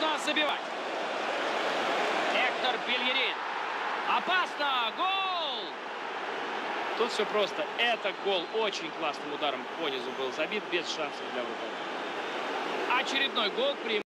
нужно забивать. Эктор Бельерин. Опасно! Гол! Тут все просто. Это гол очень классным ударом по низу был забит, без шансов для вратаря. Очередной гол при